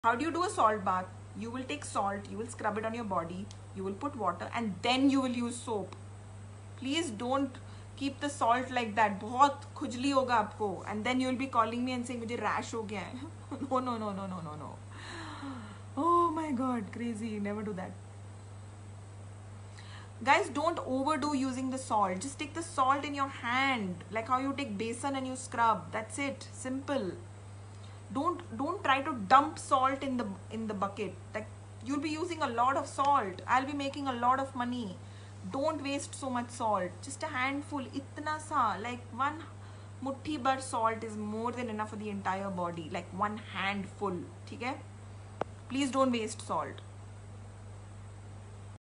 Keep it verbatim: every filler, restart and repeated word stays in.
How do you do a salt bath? You will take salt, you will scrub it on your body, you will put water, and then you will use soap. Please don't keep the salt like that. बहुत खुजली होगा आपको, and then you will be calling me and saying मुझे rash हो गया है. No, no, no, no, no, no, no. Oh my God, crazy. Never do that. Guys, don't overdo using the salt. Just take the salt in your hand, like how you take besan and you scrub. That's it. Simple. Don't don't try to dump salt in the in the bucket. Like, you'll be using a lot of salt. I'll be making a lot of money. Don't waste so much salt. Just a handful. Itna sa, like one muthi bar salt is more than enough for the entire body. Like one handful. Okay? Please don't waste salt.